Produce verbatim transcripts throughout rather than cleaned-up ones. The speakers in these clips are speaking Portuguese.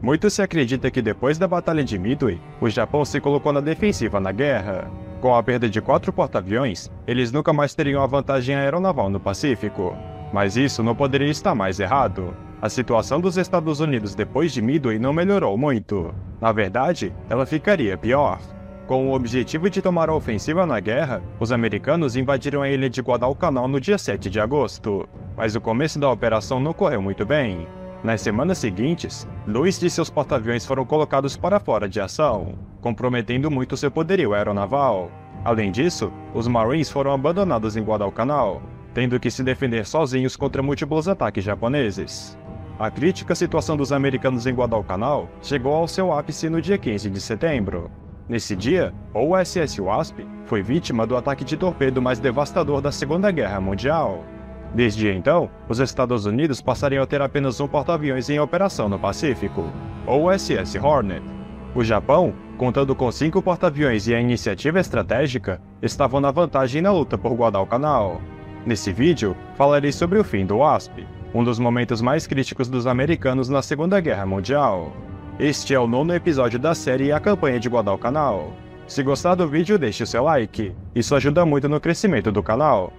Muito se acredita que depois da Batalha de Midway, o Japão se colocou na defensiva na guerra. Com a perda de quatro porta-aviões, eles nunca mais teriam a vantagem aeronaval no Pacífico. Mas isso não poderia estar mais errado. A situação dos Estados Unidos depois de Midway não melhorou muito. Na verdade, ela ficaria pior. Com o objetivo de tomar a ofensiva na guerra, os americanos invadiram a ilha de Guadalcanal no dia sete de agosto. Mas o começo da operação não correu muito bem. Nas semanas seguintes, dois de seus porta-aviões foram colocados para fora de ação, comprometendo muito seu poderio aeronaval. Além disso, os Marines foram abandonados em Guadalcanal, tendo que se defender sozinhos contra múltiplos ataques japoneses. A crítica situação dos americanos em Guadalcanal chegou ao seu ápice no dia quinze de setembro. Nesse dia, o U S S Wasp foi vítima do ataque de torpedo mais devastador da Segunda Guerra Mundial. Desde então, os Estados Unidos passariam a ter apenas um porta-aviões em operação no Pacífico, o U S S Hornet. O Japão, contando com cinco porta-aviões e a iniciativa estratégica, estavam na vantagem na luta por Guadalcanal. Nesse vídeo, falarei sobre o fim do Wasp, um dos momentos mais críticos dos americanos na Segunda Guerra Mundial. Este é o nono episódio da série A Campanha de Guadalcanal. Se gostar do vídeo, deixe o seu like, isso ajuda muito no crescimento do canal.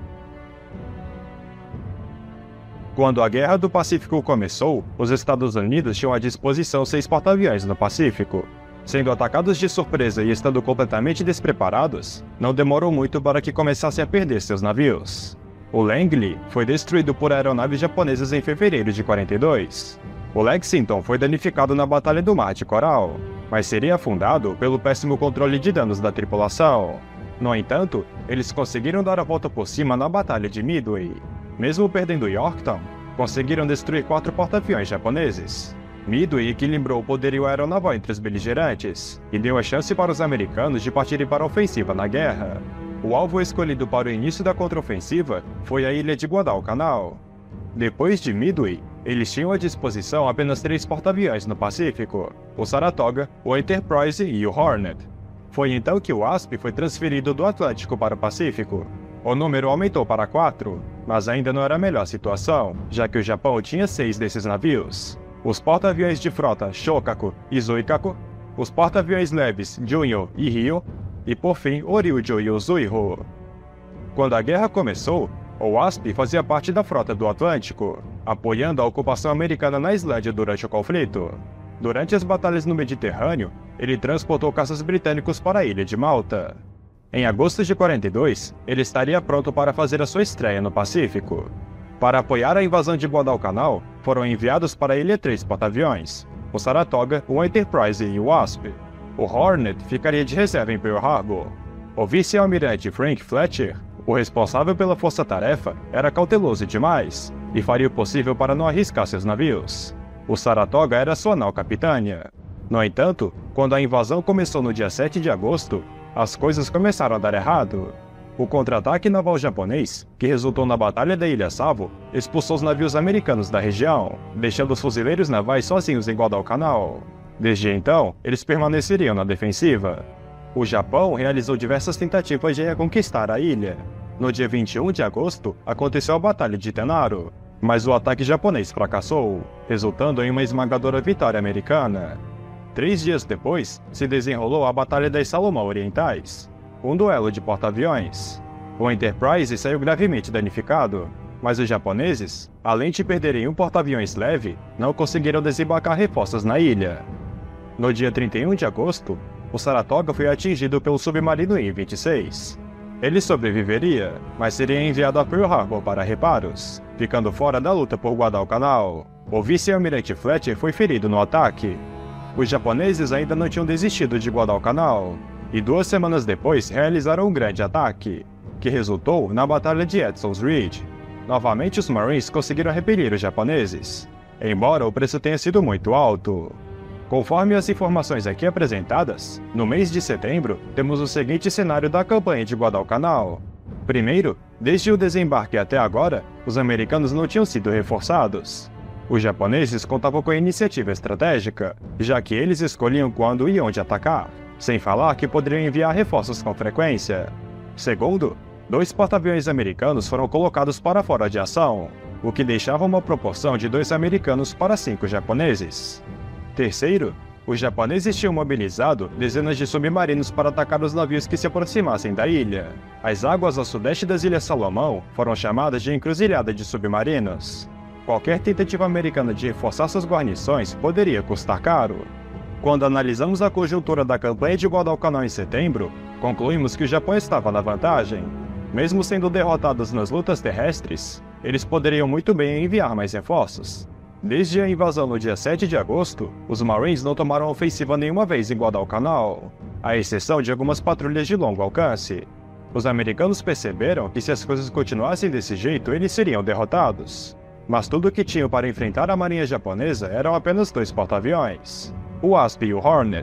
Quando a Guerra do Pacífico começou, os Estados Unidos tinham à disposição seis porta-aviões no Pacífico. Sendo atacados de surpresa e estando completamente despreparados, não demorou muito para que começassem a perder seus navios. O Langley foi destruído por aeronaves japonesas em fevereiro de quarenta e dois. O Lexington foi danificado na Batalha do Mar de Coral, mas seria afundado pelo péssimo controle de danos da tripulação. No entanto, eles conseguiram dar a volta por cima na Batalha de Midway. Mesmo perdendo Yorktown, conseguiram destruir quatro porta-aviões japoneses. Midway equilibrou o poderio aeronaval entre os beligerantes e deu a chance para os americanos de partirem para a ofensiva na guerra. O alvo escolhido para o início da contraofensiva foi a ilha de Guadalcanal. Depois de Midway, eles tinham à disposição apenas três porta-aviões no Pacífico, o Saratoga, o Enterprise e o Hornet. Foi então que o Wasp foi transferido do Atlântico para o Pacífico. O número aumentou para quatro, mas ainda não era a melhor situação, já que o Japão tinha seis desses navios. Os porta-aviões de frota Shokaku e Zuikaku, os porta-aviões leves Junyo e Ryo, e por fim o Ryujo e o Zuiho. Quando a guerra começou, o Wasp fazia parte da frota do Atlântico, apoiando a ocupação americana na Islândia durante o conflito. Durante as batalhas no Mediterrâneo, ele transportou caças britânicos para a ilha de Malta. Em agosto de quarenta e dois, ele estaria pronto para fazer a sua estreia no Pacífico. Para apoiar a invasão de Guadalcanal, foram enviados para a ilha três porta-aviões, o Saratoga, o Enterprise e o Wasp. O Hornet ficaria de reserva em Pearl Harbor. O vice-almirante Frank Fletcher, o responsável pela força-tarefa, era cauteloso demais e faria o possível para não arriscar seus navios. O Saratoga era sua nau capitânia. No entanto, quando a invasão começou no dia sete de agosto, as coisas começaram a dar errado. O contra-ataque naval japonês, que resultou na Batalha da Ilha Savo, expulsou os navios americanos da região, deixando os fuzileiros navais sozinhos em Guadalcanal. Desde então, eles permaneceriam na defensiva. O Japão realizou diversas tentativas de reconquistar a ilha. No dia vinte e um de agosto, aconteceu a Batalha de Tenaro, mas o ataque japonês fracassou, resultando em uma esmagadora vitória americana. Três dias depois, se desenrolou a Batalha das Salomão Orientais, um duelo de porta-aviões. O Enterprise saiu gravemente danificado, mas os japoneses, além de perderem um porta-aviões leve, não conseguiram desembarcar reforços na ilha. No dia trinta e um de agosto, o Saratoga foi atingido pelo submarino I vinte e seis. Ele sobreviveria, mas seria enviado a Pearl Harbor para reparos, ficando fora da luta por Guadalcanal. O vice-almirante Fletcher foi ferido no ataque. Os japoneses ainda não tinham desistido de Guadalcanal, e duas semanas depois realizaram um grande ataque, que resultou na Batalha de Edson's Ridge. Novamente os Marines conseguiram repelir os japoneses, embora o preço tenha sido muito alto. Conforme as informações aqui apresentadas, no mês de setembro, temos o seguinte cenário da campanha de Guadalcanal. Primeiro, desde o desembarque até agora, os americanos não tinham sido reforçados. Os japoneses contavam com a iniciativa estratégica, já que eles escolhiam quando e onde atacar, sem falar que poderiam enviar reforços com frequência. Segundo, dois porta-aviões americanos foram colocados para fora de ação, o que deixava uma proporção de dois americanos para cinco japoneses. Terceiro, os japoneses tinham mobilizado dezenas de submarinos para atacar os navios que se aproximassem da ilha. As águas a sudeste das Ilhas Salomão foram chamadas de encruzilhada de submarinos. Qualquer tentativa americana de reforçar suas guarnições poderia custar caro. Quando analisamos a conjuntura da campanha de Guadalcanal em setembro, concluímos que o Japão estava na vantagem. Mesmo sendo derrotados nas lutas terrestres, eles poderiam muito bem enviar mais reforços. Desde a invasão no dia sete de agosto, os Marines não tomaram ofensiva nenhuma vez em Guadalcanal, à exceção de algumas patrulhas de longo alcance. Os americanos perceberam que se as coisas continuassem desse jeito, eles seriam derrotados. Mas tudo o que tinham para enfrentar a marinha japonesa eram apenas dois porta-aviões, o Wasp e o Hornet.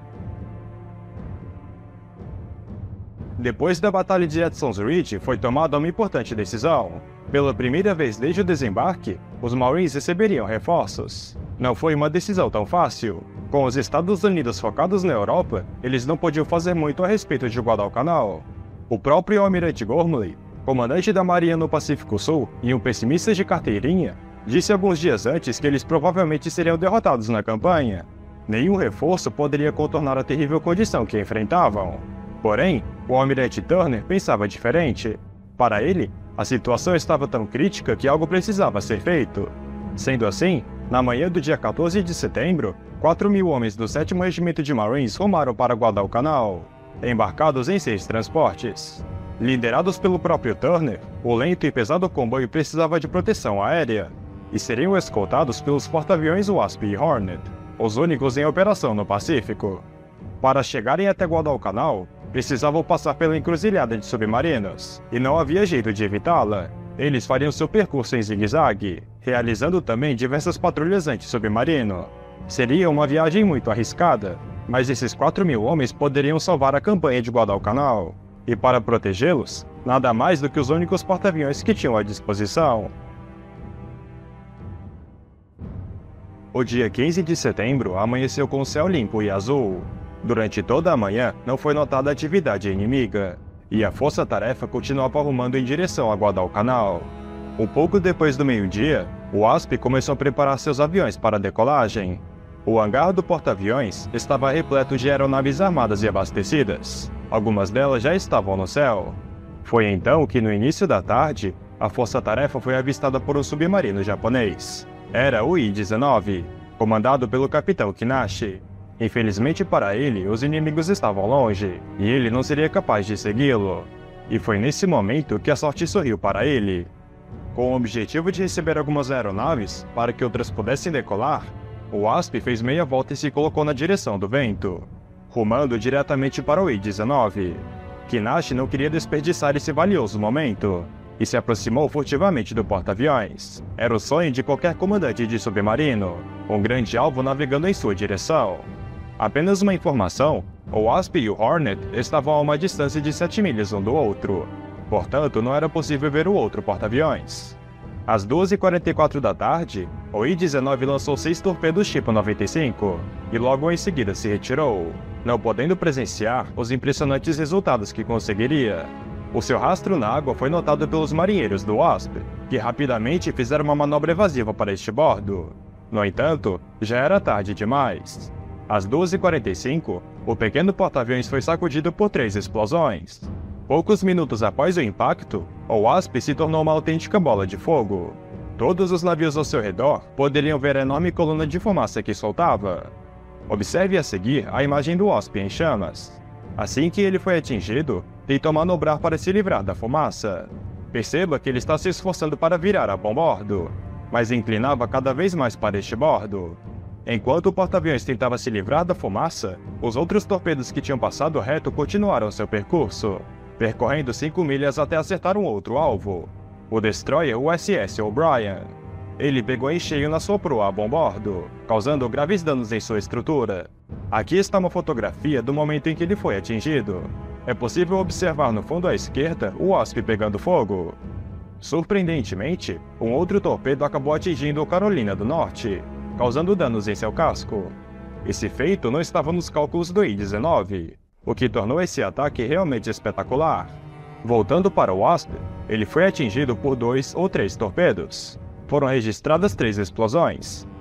Depois da Batalha de Edson's Ridge, foi tomada uma importante decisão. Pela primeira vez desde o desembarque, os Marines receberiam reforços. Não foi uma decisão tão fácil. Com os Estados Unidos focados na Europa, eles não podiam fazer muito a respeito de Guadalcanal. O próprio Almirante Gormley, comandante da Marinha no Pacífico Sul e um pessimista de carteirinha, disse alguns dias antes que eles provavelmente seriam derrotados na campanha. Nenhum reforço poderia contornar a terrível condição que enfrentavam. Porém, o Almirante Turner pensava diferente. Para ele, a situação estava tão crítica que algo precisava ser feito. Sendo assim, na manhã do dia quatorze de setembro, quatro mil homens do sétimo Regimento de Marines rumaram para Guadalcanal, embarcados em seis transportes. Liderados pelo próprio Turner, o lento e pesado comboio precisava de proteção aérea, e seriam escoltados pelos porta-aviões Wasp e Hornet, os únicos em operação no Pacífico. Para chegarem até Guadalcanal, precisavam passar pela encruzilhada de submarinos, e não havia jeito de evitá-la. Eles fariam seu percurso em zigue-zague, realizando também diversas patrulhas anti-submarino. Seria uma viagem muito arriscada, mas esses quatro mil homens poderiam salvar a campanha de Guadalcanal, e para protegê-los, nada mais do que os únicos porta-aviões que tinham à disposição. O dia quinze de setembro amanheceu com o céu limpo e azul. Durante toda a manhã, não foi notada atividade inimiga, e a força-tarefa continuava rumando em direção a Guadalcanal. Um pouco depois do meio-dia, o Wasp começou a preparar seus aviões para a decolagem. O hangar do porta-aviões estava repleto de aeronaves armadas e abastecidas. Algumas delas já estavam no céu. Foi então que, no início da tarde, a força-tarefa foi avistada por um submarino japonês. Era o I dezenove, comandado pelo capitão Kinashi. Infelizmente para ele, os inimigos estavam longe, e ele não seria capaz de segui-lo. E foi nesse momento que a sorte sorriu para ele. Com o objetivo de receber algumas aeronaves, para que outras pudessem decolar, o Wasp fez meia volta e se colocou na direção do vento, rumando diretamente para o I dezenove. Kinashi não queria desperdiçar esse valioso momento, e se aproximou furtivamente do porta-aviões. Era o sonho de qualquer comandante de submarino, um grande alvo navegando em sua direção. Apenas uma informação, o Wasp e o Hornet estavam a uma distância de sete milhas um do outro, portanto não era possível ver o outro porta-aviões. Às duas e quarenta e quatro da tarde, o I dezenove lançou seis torpedos tipo noventa e cinco, e logo em seguida se retirou, não podendo presenciar os impressionantes resultados que conseguiria. O seu rastro na água foi notado pelos marinheiros do Wasp, que rapidamente fizeram uma manobra evasiva para este bordo. No entanto, já era tarde demais. Às duas e quarenta e cinco, o pequeno porta-aviões foi sacudido por três explosões. Poucos minutos após o impacto, o Wasp se tornou uma autêntica bola de fogo. Todos os navios ao seu redor poderiam ver a enorme coluna de fumaça que soltava. Observe a seguir a imagem do Wasp em chamas. Assim que ele foi atingido, tentou manobrar para se livrar da fumaça. Perceba que ele está se esforçando para virar a bom bordo, mas inclinava cada vez mais para este bordo. Enquanto o porta-aviões tentava se livrar da fumaça, os outros torpedos que tinham passado reto continuaram seu percurso, percorrendo cinco milhas até acertar um outro alvo, o destroyer U S S O'Brien. Ele pegou em cheio na sua proa a bom bordo, causando graves danos em sua estrutura. Aqui está uma fotografia do momento em que ele foi atingido. É possível observar no fundo à esquerda o Wasp pegando fogo. Surpreendentemente, um outro torpedo acabou atingindo o Carolina do Norte, causando danos em seu casco. Esse feito não estava nos cálculos do I dezenove, o que tornou esse ataque realmente espetacular. Voltando para o Wasp, ele foi atingido por dois ou três torpedos. Foram registradas três explosões,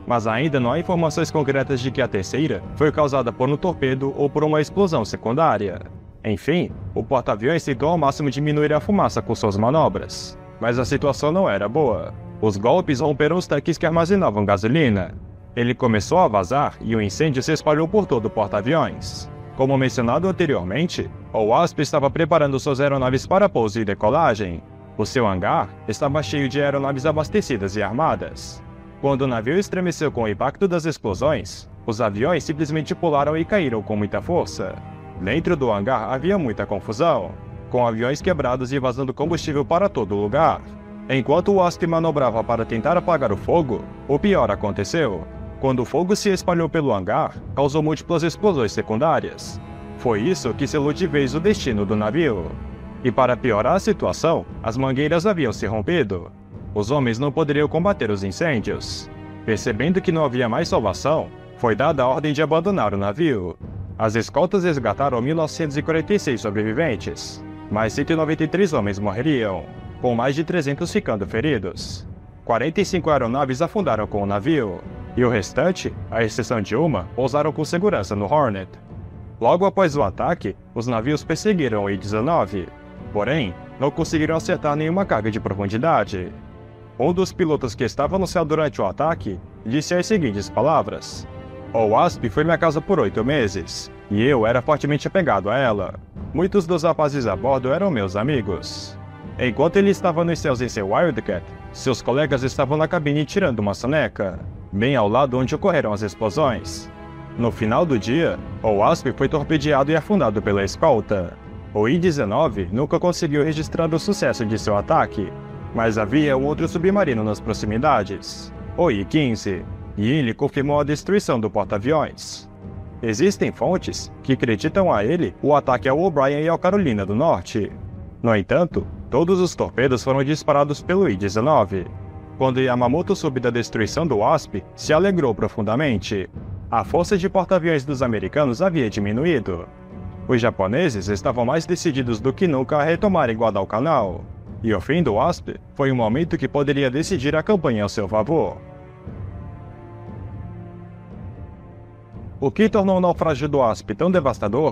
mas ainda não há informações concretas de que a terceira foi causada por um torpedo ou por uma explosão secundária. Enfim, o porta-aviões tentou ao máximo diminuir a fumaça com suas manobras, mas a situação não era boa. Os golpes romperam os tanques que armazenavam gasolina. Ele começou a vazar e o incêndio se espalhou por todo o porta-aviões. Como mencionado anteriormente, o WASP estava preparando suas aeronaves para pouso e decolagem. O seu hangar estava cheio de aeronaves abastecidas e armadas. Quando o navio estremeceu com o impacto das explosões, os aviões simplesmente pularam e caíram com muita força. Dentro do hangar havia muita confusão, com aviões quebrados e vazando combustível para todo lugar. Enquanto o WASP manobrava para tentar apagar o fogo, o pior aconteceu. Quando o fogo se espalhou pelo hangar, causou múltiplas explosões secundárias. Foi isso que selou de vez o destino do navio. E para piorar a situação, as mangueiras haviam se rompido. Os homens não poderiam combater os incêndios. Percebendo que não havia mais salvação, foi dada a ordem de abandonar o navio. As escoltas resgataram mil novecentos e quarenta e seis sobreviventes, mas cento e noventa e três homens morreriam, com mais de trezentos ficando feridos. quarenta e cinco aeronaves afundaram com o navio, e o restante, à exceção de uma, pousaram com segurança no Hornet. Logo após o ataque, os navios perseguiram o I dezenove, porém, não conseguiram acertar nenhuma carga de profundidade. Um dos pilotos que estava no céu durante o ataque disse as seguintes palavras: "O WASP foi minha casa por oito meses, e eu era fortemente apegado a ela. Muitos dos rapazes a bordo eram meus amigos." Enquanto ele estava nos céus em seu Wildcat, seus colegas estavam na cabine tirando uma soneca, bem ao lado onde ocorreram as explosões. No final do dia, o WASP foi torpedeado e afundado pela escolta. O I dezenove nunca conseguiu registrar o sucesso de seu ataque, mas havia um outro submarino nas proximidades, o I quinze, e ele confirmou a destruição do porta-aviões. Existem fontes que acreditam a ele o ataque ao O'Brien e ao Carolina do Norte. No entanto, todos os torpedos foram disparados pelo I dezenove. Quando Yamamoto soube da destruição do WASP, se alegrou profundamente. A força de porta-aviões dos americanos havia diminuído. Os japoneses estavam mais decididos do que nunca a retomar Guadalcanal, e o fim do WASP foi um momento que poderia decidir a campanha ao seu favor. O que tornou o naufrágio do WASP tão devastador?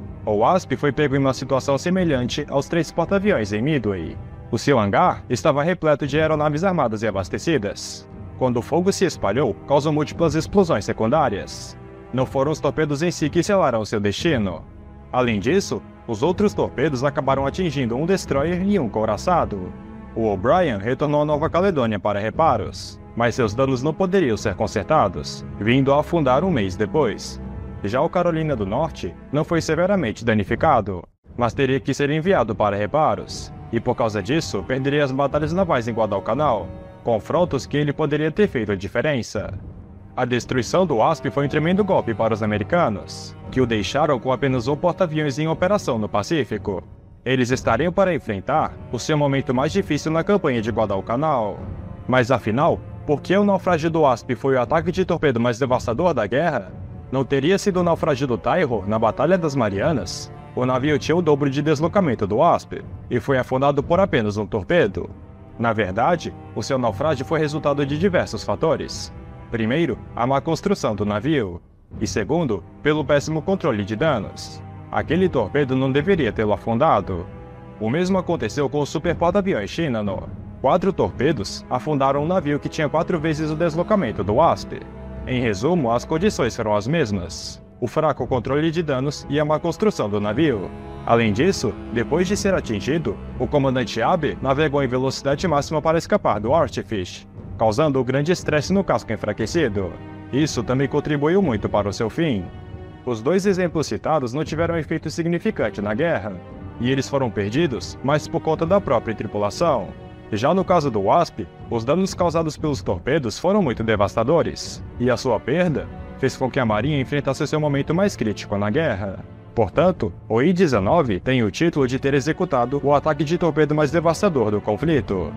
O WASP foi pego em uma situação semelhante aos três porta-aviões em Midway. O seu hangar estava repleto de aeronaves armadas e abastecidas. Quando o fogo se espalhou, causou múltiplas explosões secundárias. Não foram os torpedos em si que selaram seu destino. Além disso, os outros torpedos acabaram atingindo um destroyer e um couraçado. O O'Brien retornou à Nova Caledônia para reparos, mas seus danos não poderiam ser consertados, vindo a afundar um mês depois. Já o Carolina do Norte não foi severamente danificado, mas teria que ser enviado para reparos, e por causa disso perderia as batalhas navais em Guadalcanal, confrontos que ele poderia ter feito a diferença. A destruição do WASP foi um tremendo golpe para os americanos, que o deixaram com apenas um porta-aviões em operação no Pacífico. Eles estariam para enfrentar o seu momento mais difícil na campanha de Guadalcanal. Mas afinal, por que o naufrágio do WASP foi o ataque de torpedo mais devastador da guerra? Não teria sido o naufrágio do Tyrrell na Batalha das Marianas? O navio tinha o dobro de deslocamento do WASP, e foi afundado por apenas um torpedo. Na verdade, o seu naufrágio foi resultado de diversos fatores. Primeiro, a má construção do navio, e segundo, pelo péssimo controle de danos. Aquele torpedo não deveria tê-lo afundado. O mesmo aconteceu com o super porta-aviões Shinano. Quatro torpedos afundaram um navio que tinha quatro vezes o deslocamento do WASP. Em resumo, as condições foram as mesmas: o fraco controle de danos e a má construção do navio. Além disso, depois de ser atingido, o comandante Abe navegou em velocidade máxima para escapar do Archfish, causando um grande estresse no casco enfraquecido. Isso também contribuiu muito para o seu fim. Os dois exemplos citados não tiveram efeito significante na guerra, e eles foram perdidos mais por conta da própria tripulação. Já no caso do WASP, os danos causados pelos torpedos foram muito devastadores, e a sua perda fez com que a Marinha enfrentasse seu momento mais crítico na guerra. Portanto, o I dezenove tem o título de ter executado o ataque de torpedo mais devastador do conflito.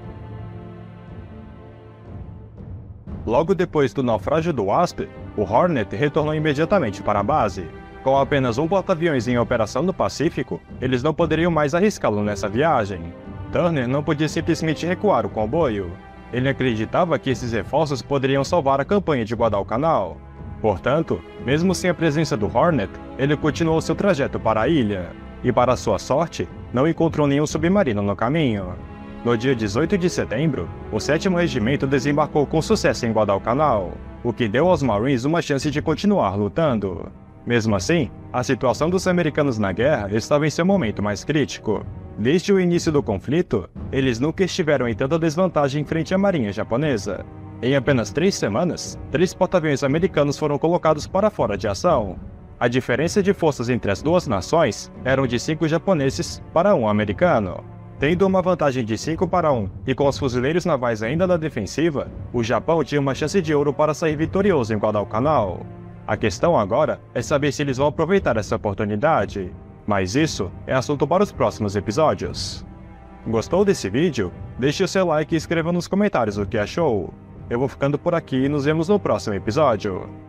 Logo depois do naufrágio do WASP, o Hornet retornou imediatamente para a base. Com apenas um porta-aviões em operação no Pacífico, eles não poderiam mais arriscá-lo nessa viagem. Turner não podia simplesmente recuar o comboio. Ele acreditava que esses reforços poderiam salvar a campanha de Guadalcanal. Portanto, mesmo sem a presença do Hornet, ele continuou seu trajeto para a ilha, e para sua sorte, não encontrou nenhum submarino no caminho. No dia dezoito de setembro, o sétimo Regimento desembarcou com sucesso em Guadalcanal, o que deu aos Marines uma chance de continuar lutando. Mesmo assim, a situação dos americanos na guerra estava em seu momento mais crítico. Desde o início do conflito, eles nunca estiveram em tanta desvantagem frente à marinha japonesa. Em apenas três semanas, três porta-aviões americanos foram colocados para fora de ação. A diferença de forças entre as duas nações eram de cinco japoneses para um americano. Tendo uma vantagem de cinco para um e com os fuzileiros navais ainda na defensiva, o Japão tinha uma chance de ouro para sair vitorioso em Guadalcanal. A questão agora é saber se eles vão aproveitar essa oportunidade. Mas isso é assunto para os próximos episódios. Gostou desse vídeo? Deixe o seu like e escreva nos comentários o que achou. Eu vou ficando por aqui e nos vemos no próximo episódio.